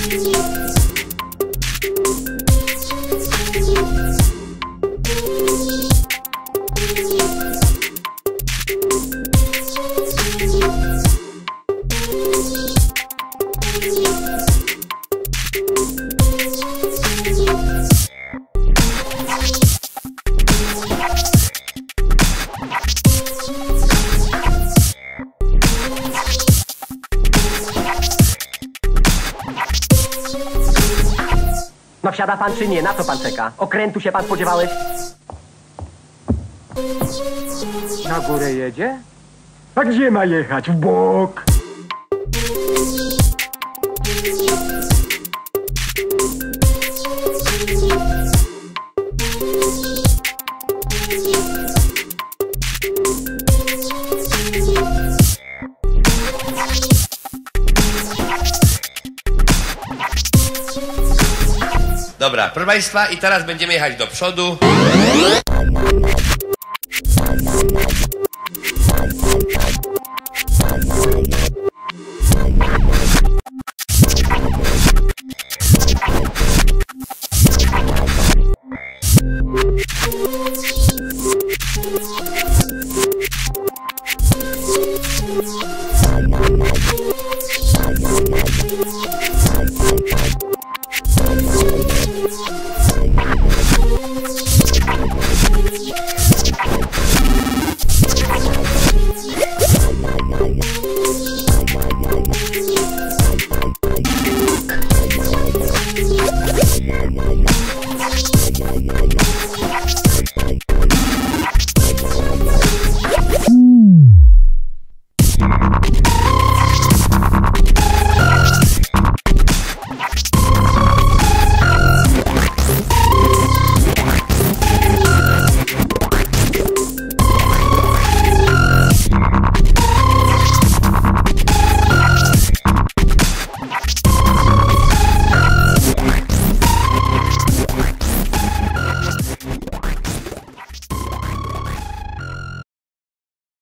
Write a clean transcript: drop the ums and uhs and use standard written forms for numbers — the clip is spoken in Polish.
No wsiada pan czy nie? Na co pan czeka? Okrętu się pan spodziewałeś? Na górę jedzie? A gdzie ma jechać? W bok! Dobra, proszę Państwa, i teraz będziemy jechać do przodu.